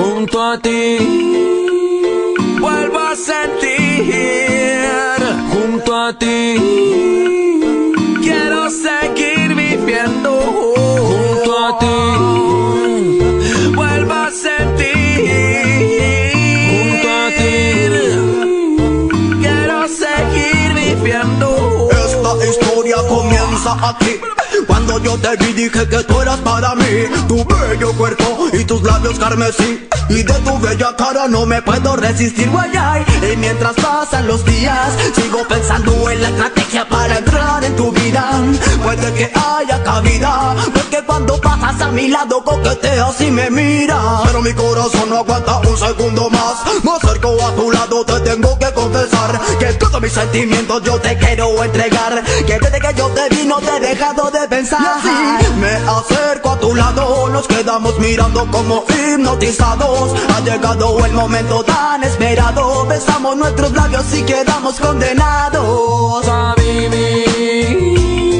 junto a ti. Vuelvo a sentir junto a ti. Quiero seguir viviendo junto a ti. Vuelvo a sentir junto a ti. Quiero seguir viviendo. Esta historia comienza aquí. Cuando yo te vi dije que tú eras para mí. Tu bello cuerpo y tus labios carmesí. Y de tu bella cara no me puedo resistir, guayay. Y mientras pasan los días sigo pensando en la estrategia para entrar en tu vida. Puede que haya cabida, porque cuando pasas a mi lado coqueteas y me miras. Pero mi corazón no aguanta un segundo más. Me acerco a tu lado, te tengo que confesar que todos mis sentimientos yo te quiero entregar. Que desde que yo te vi no te he dejado de pensar. Y así me acerco a tu lado, nos quedamos mirando como hipnotizados. Ha llegado el momento tan esperado. Besamos nuestros labios y quedamos condenados a vivir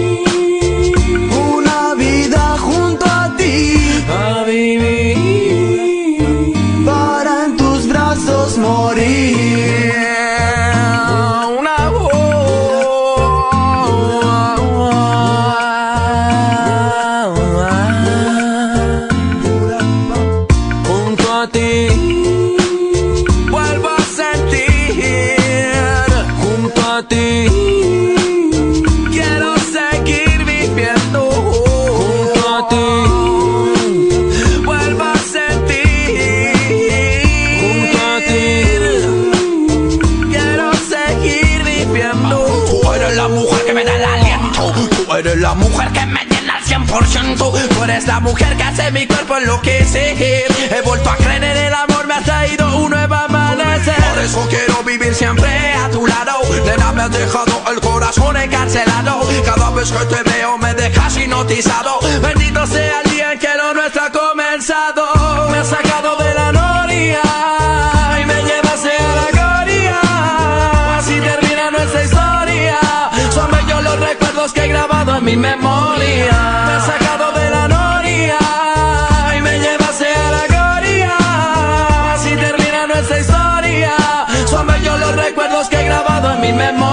una vida junto a ti, a vivir para en tus brazos morir. Vuelvo a sentir junto a ti. Quiero seguir viviendo junto a ti. Vuelvo a sentir junto a ti. Quiero seguir viviendo. Tú eres la mujer que me da el aliento. Tú eres la mujer que me llena al 100%. Tú eres la mujer que hace mi cuerpo enloquecer. He vuelto a creer en el amor, me ha traído un nuevo amanecer. Por eso quiero vivir siempre a tu lado. Nena, me has dejado el corazón encarcelado. Cada vez que te veo me dejas hipnotizado. Bendito sea el día en que lo nuestro ha comenzado. Me has sacado de la noria y me llevaste a la gloria. Así termina nuestra historia. Son bellos los recuerdos que he grabado en mi memoria. Me has sacado de la noria y me llevaste a la gloria. Así termina nuestra historia. Son bellos los recuerdos que he grabado en mi memoria.